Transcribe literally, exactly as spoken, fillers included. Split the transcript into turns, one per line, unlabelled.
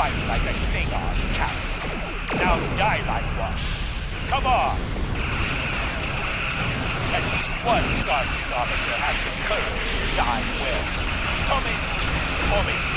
fight like a Klingon captain. Now die like one. Come on! At least one Starfleet officer has the courage to die well. Come in for me.